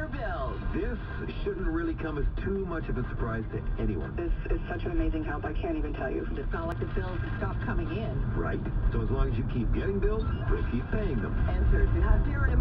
your bills. This shouldn't really come as too much of a surprise to anyone. This is such an amazing help. I can't even tell you. It's not like the bills stop coming in. Right. So as long as you keep getting bills, we'll keep paying them. Enter to have zero